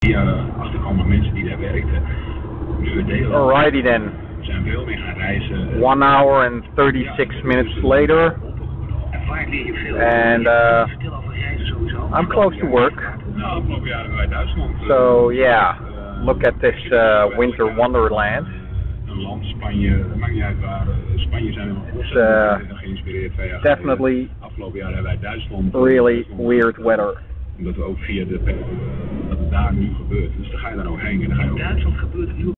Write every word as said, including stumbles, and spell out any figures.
Uh, achterkomen mensen die daar werkten. Nu het delen. Alrighty then. We zijn veel meer gaan reizen. One hour and thirty-six minutes later. And uh, I'm close to work. Nou, afgelopen jaar hebben wij Duitsland. So yeah, look at this uh, winter wonderland. Een land, Spanje, het maakt niet uit waar. Spanje zijn we uh, geïnspireerd twee jaar definitely afgelopen jaar hebben wij Duitsland. Really weird weather. Omdat we ook via de dat het daar nu gebeurt. Dus dan ga je daar ook heen en dan ga je ook. Duitsland gebeurt het nu.